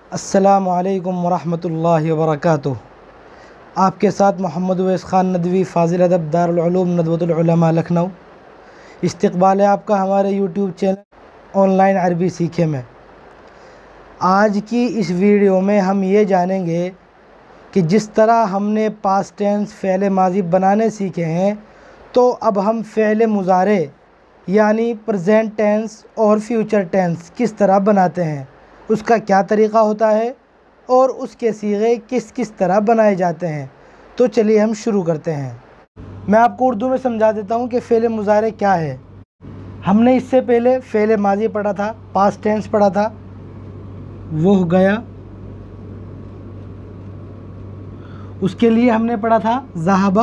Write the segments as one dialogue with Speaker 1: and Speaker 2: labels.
Speaker 1: अस्सलामु अलैकुम वरहमतुल्लाहि वबरकातुह। आपके साथ मोहम्मद उवैस ख़ान नदवी, फ़ाज़िल अदब, दारुल उलूम नदवतुल उलमा लखनऊ। इस्तक़बाल है आपका हमारे यूट्यूब चैनल ऑनलाइन अरबी सीखे में। आज की इस वीडियो में हम ये जानेंगे कि जिस तरह हमने पास्ट टेंस फ़ेल माज़ी बनाने सीखे हैं, तो अब हम फ़ेल मुज़ारे यानी प्रेजेंट टेंस और फ्यूचर टेंस किस तरह बनाते हैं, उसका क्या तरीक़ा होता है और उसके सीगे किस किस तरह बनाए जाते हैं। तो चलिए हम शुरू करते हैं। मैं आपको उर्दू में समझा देता हूँ कि फ़ेल मुज़ारे क्या है। हमने इससे पहले फ़ेल माज़ी पढ़ा था, पास्ट टेंस पढ़ा था, वो गया। उसके लिए हमने पढ़ा था ज़हाबा।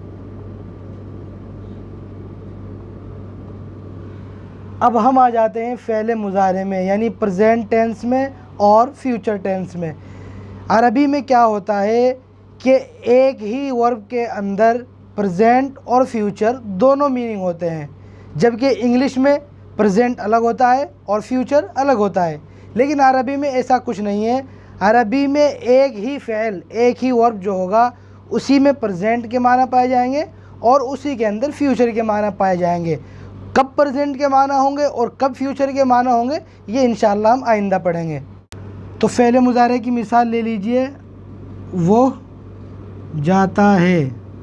Speaker 1: अब हम आ जाते हैं फ़ेल मुज़ारे में यानी प्रेजेंट टेंस में और फ्यूचर टेंस में। अरबी में क्या होता है कि एक ही वर्ब के अंदर प्रेजेंट और फ्यूचर दोनों मीनिंग होते हैं, जबकि इंग्लिश में प्रेजेंट अलग होता है और फ्यूचर अलग होता है। लेकिन अरबी में ऐसा कुछ नहीं है। अरबी में एक ही फ़ेल, एक ही वर्ब जो होगा उसी में प्रेजेंट के माना पाए जाएंगे और उसी के अंदर फ्यूचर के माना पाए जाएंगे। कब प्रेजेंट के माना होंगे और कब फ्यूचर के माना होंगे, ये इंशाअल्लाह हम आइंदा पढ़ेंगे। तो फ़ेल मुज़ारे की मिसाल ले लीजिए, वो जाता है।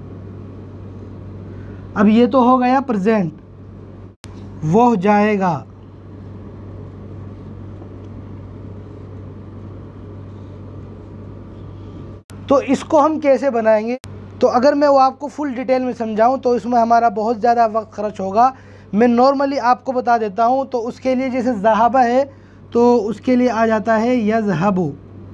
Speaker 1: अब ये तो हो गया प्रेजेंट, वो जाएगा। तो इसको हम कैसे बनाएंगे? तो अगर मैं वो आपको फुल डिटेल में समझाऊं तो इसमें हमारा बहुत ज़्यादा वक्त खर्च होगा। मैं नॉर्मली आपको बता देता हूं। तो उसके लिए जैसे ज़हाबा है तो उसके लिए आ जाता है यज़हबु।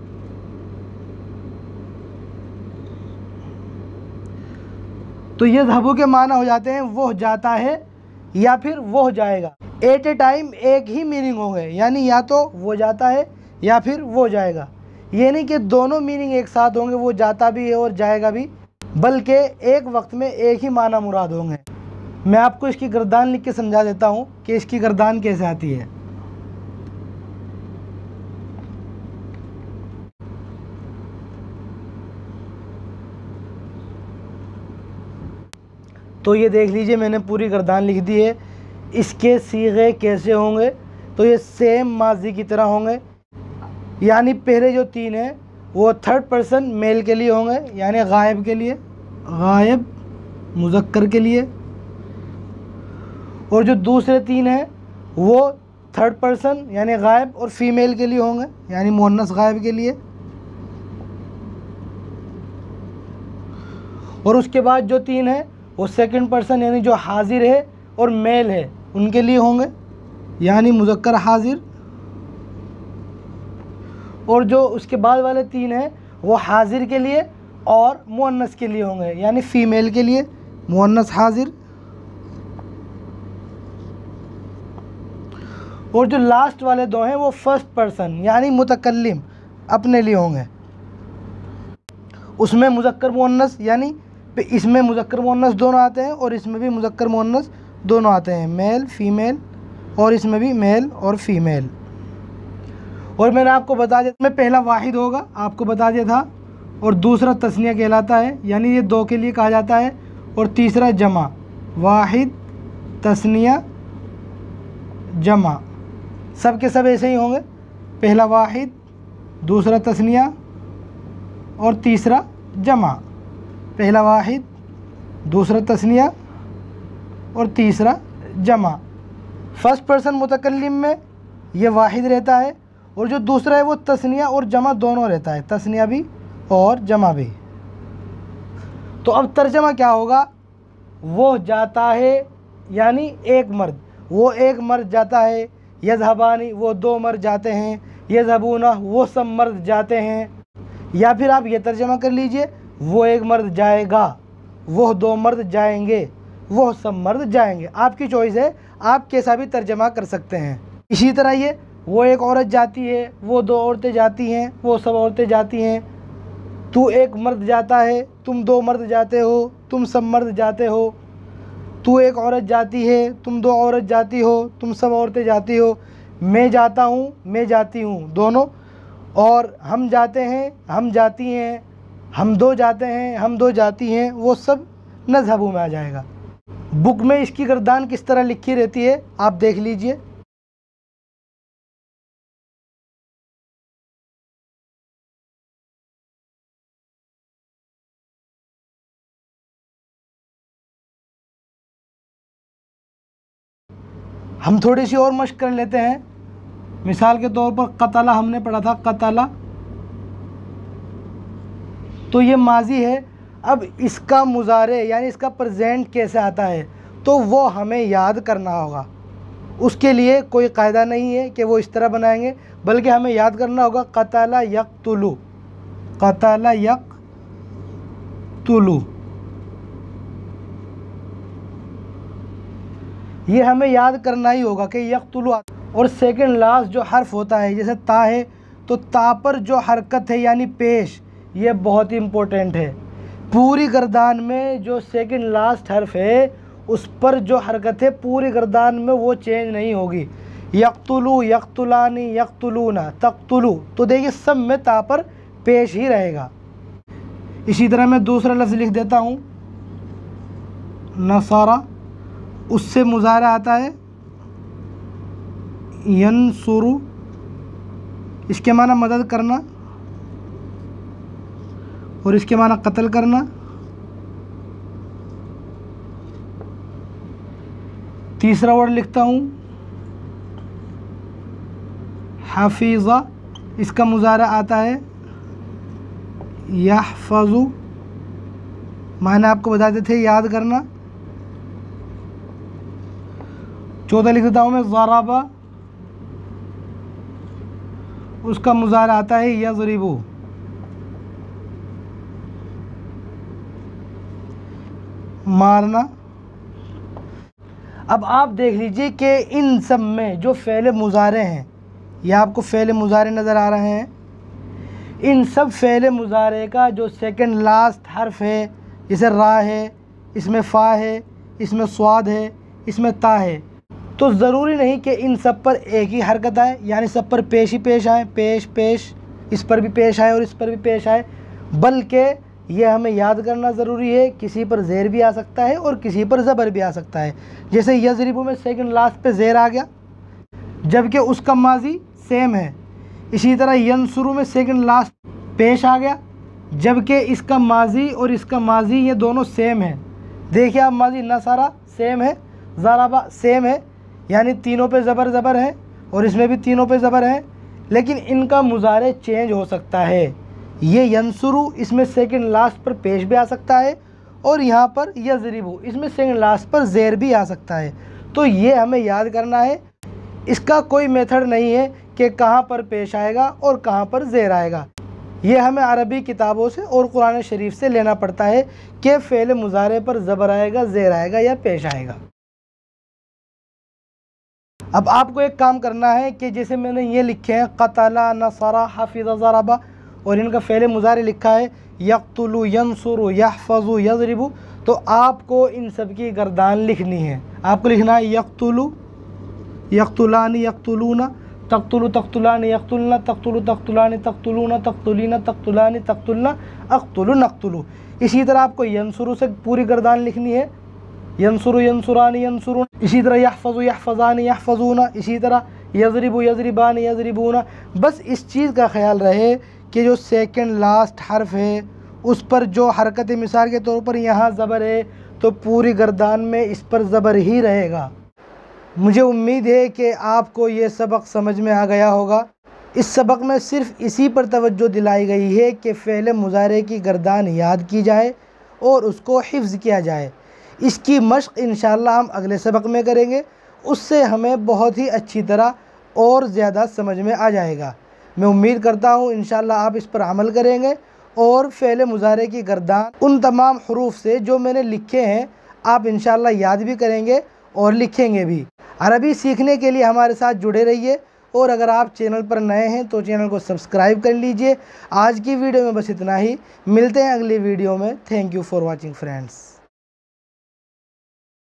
Speaker 1: तो यज़हबु के माना हो जाते हैं वो जाता है या फिर वो जाएगा। एट ए टाइम एक ही मीनिंग होंगे, यानी या तो वो जाता है या फिर वो जाएगा। ये नहीं कि दोनों मीनिंग एक साथ होंगे, वो जाता भी है और जाएगा भी, बल्कि एक वक्त में एक ही माना मुराद होंगे। मैं आपको इसकी गर्दान लिख के समझा देता हूँ कि इसकी गर्दान कैसे आती है। तो ये देख लीजिए, मैंने पूरी गर्दान लिख दी है। इसके सीगे कैसे होंगे? तो ये सेम माजी की तरह होंगे, यानी पहले जो तीन हैं वो थर्ड पर्सन मेल के लिए होंगे, यानी गायब के लिए, गायब मुज़क्कर के लिए। और जो दूसरे तीन हैं वो थर्ड पर्सन यानी गायब और फीमेल के लिए होंगे, यानी मुअन्नस गायब के लिए। और उसके बाद जो तीन हैं वो सेकंड पर्सन यानी जो हाजिर है और मेल है उनके लिए होंगे, यानी मुज़क्कर हाजिर। और जो उसके बाद वाले तीन हैं वो हाजिर के लिए और मुअन्नस के लिए होंगे, यानी फ़ीमेल के लिए मुअन्नस हाजिर। और जो लास्ट वाले दो हैं वो फर्स्ट पर्सन यानी मुतकल्लिम अपने लिए होंगे। उसमें मुज़क्कर मुअन्नस, यानी इसमें मुज़क्कर मुअन्नस दोनों आते हैं और इसमें भी मुज़क्कर मुअन्नस दोनों आते हैं, मेल फीमेल, और इसमें भी मेल और फीमेल। और मैंने आपको बता दिया, में पहला वाहिद होगा, आपको बता दिया था, और दूसरा तस्निया कहलाता है, यानी ये दो के लिए कहा जाता है, और तीसरा जमा, वाहिद तस्निया जमा, सब के सब ऐसे ही होंगे। पहला वाहिद, दूसरा तस्निया और तीसरा जमा। पहला वाहिद, दूसरा तस्निया और तीसरा जमा। फर्स्ट पर्सन मुतकल्लिम में ये वाहिद रहता है, और जो दूसरा है वो तस्निया और जमा दोनों रहता है, तस्निया भी और जमा भी। तो अब तर्जमा क्या होगा? वो जाता है यानी एक मर्द, वो एक मर्द जाता है। यज़हबानी, वो दो मर्द जाते हैं। यज़हबूना, वो सब मर्द जाते हैं। या फिर आप ये तर्जमा कर लीजिए, वो एक मर्द जाएगा, वो दो मर्द जाएंगे, वो सब मर्द जाएंगे। आपकी चॉइस है, आप कैसा भी तर्जमा कर सकते हैं। इसी तरह ये, वो एक औरत जाती है, वो दो औरतें जाती हैं, वो सब औरतें जाती हैं। तू एक मर्द जाता है, तुम दो मर्द जाते हो, तुम सब मर्द जाते हो। तू एक औरत जाती है, तुम दो औरत जाती हो, तुम सब औरतें जाती हो। मैं जाता हूँ, मैं जाती हूँ, दोनों और हम जाते हैं, हम जाती हैं, हम दो जाते हैं, हम दो जाती हैं, वो सब नज़हबू में आ जाएगा। बुक में इसकी गर्दान किस तरह लिखी रहती है आप देख लीजिए। हम थोड़ी सी और मश्क कर लेते हैं। मिसाल के तौर पर कतला हमने पढ़ा था, कतला, तो ये माजी है। अब इसका मुजारे यानी इसका प्रेजेंट कैसे आता है तो वो हमें याद करना होगा। उसके लिए कोई कायदा नहीं है कि वो इस तरह बनाएंगे, बल्कि हमें याद करना होगा कतला यक़्तुलु, कतला यक़्तुलु, ये हमें याद करना ही होगा कि यक़्तुलु। और सेकंड लास्ट जो हर्फ होता है जैसे ता है, तो ता पर जो हरकत है यानी पेश, ये बहुत ही इम्पोर्टेंट है। पूरी गर्दान में जो सेकंड लास्ट हर्फ है उस पर जो हरकत है पूरी गर्दान में वो चेंज नहीं होगी। यक़्तुलु, यक़्तुलानी, यक़्तुलूना, तक़्तुलु, तो देखिए सब में ता पर पेश ही रहेगा। इसी तरह मैं दूसरा लफ्ज़ लिख देता हूँ, नसारा, उससे मुजारा आता है यनसुरु, इसके माना मदद करना और इसके माना कत्ल करना। तीसरा वर्ड लिखता हूँ हाफिज़ा, इसका मुजारा आता है यहफ़ज़ु, माना आपको बताते थे याद करना। चौथा लिख देता हूँ मैं ज़राबा, उसका मुजारा आता है यज़रिबु। मारना। अब आप देख लीजिए कि इन सब में जो फ़ेल मुज़ारे हैं, ये आपको फ़ेल मुज़ारे नज़र आ रहे हैं, इन सब फ़ेल मुज़ारे का जो सेकंड लास्ट हर्फ है, जैसे रा है, इसमें फ़ा है, इसमें स्वाद है, इसमें ता है, तो ज़रूरी नहीं कि इन सब पर एक ही हरकत आए, यानी सब पर पेश ही पेश आए, पेश पेश, इस पर भी पेश आए और इस पर भी पेश आए, बल्कि ये हमें याद करना ज़रूरी है। किसी पर ज़ेर भी आ सकता है और किसी पर ज़बर भी आ सकता है। जैसे यज़रिबु में सेकंड लास्ट पे ज़ेर आ गया जबकि उसका माजी सेम है। इसी तरह यनसुरु में सेकंड लास्ट पेश आ गया जबकि इसका माजी और इसका माजी ये दोनों सेम है। देखिए आप, माजी नसारा सेम है, ज़राबा सेम है, यानी तीनों पे ज़बर ज़बर है और इसमें भी तीनों पे ज़बर है, लेकिन इनका मुजारे चेंज हो सकता है। ये यनसुरु इसमें सेकंड लास्ट पर पेश भी आ सकता है और यहाँ पर यज़रिबु इसमें सेकंड लास्ट पर ज़ेर भी आ सकता है। तो ये हमें याद करना है। इसका कोई मेथड नहीं है कि कहाँ पर पेश आएगा और कहाँ पर ज़ेर आएगा। ये हमें अरबी किताबों से और कुरान शरीफ से लेना पड़ता है कि फ़ेल मुजारे पर ज़बर आएगा, ज़ेर आएगा या पेश आएगा। अब आपको एक काम करना है कि जैसे मैंने ये लिखे हैं कतला, नसरा, हाफिज़ा, ज़राबा, और इनका फ़ेल मुज़ारे लिखा है यक़्तुलु, यनसुरु, यहफ़ज़ु, यज़रिबु, तो आपको इन सब की गर्दान लिखनी है। आपको लिखना है यक़्तुलु, यक़्तुलानी, यक़्तुलूना, तक़्तुलु, तक़्तुलानी, यक़्तुलना, तक़्तुलु, तक़्तुलानी, तक़्तुलूना, तक़्तुलीना, तक़्तुलानी, तक़्तुलना, अक़्तुलु, नक़्तुलु। इसी तरह आपको यनसुरु से पूरी गर्दान लिखनी है, यनसुरु, यनसुरानी, यनसुरून। इसी तरह यहफ़ज़ु, यहफ़ज़ानी, यहफ़ज़ूना। इसी तरह यज़रिबु, यज़रिबानी, यज़रिबूना। बस इस चीज़ का ख्याल रहे कि जो सेकंड लास्ट हर्फ है उस पर जो हरकत, मिसाल के तौर पर यहाँ ज़बर है तो पूरी गर्दान में इस पर ज़बर ही रहेगा। मुझे उम्मीद है कि आपको ये सबक समझ में आ गया होगा। इस सबक में सिर्फ़ इसी पर तवज्जो दिलाई गई है कि फ़ेल मुज़ारे की गर्दान याद की जाए और उसको हिफ्ज़ किया जाए। इसकी मश्क़ इंशाअल्लाह हम अगले सबक में करेंगे, उससे हमें बहुत ही अच्छी तरह और ज़्यादा समझ में आ जाएगा। मैं उम्मीद करता हूँ इंशाअल्लाह आप इस पर अमल करेंगे और फ़ेल मुज़ारे की गर्दान उन तमाम हुरूफ से जो मैंने लिखे हैं आप इंशाअल्लाह याद भी करेंगे और लिखेंगे भी। अरबी सीखने के लिए हमारे साथ जुड़े रहिए और अगर आप चैनल पर नए हैं तो चैनल को सब्सक्राइब कर लीजिए। आज की वीडियो में बस इतना ही, मिलते हैं अगली वीडियो में। Thank you for watching friends.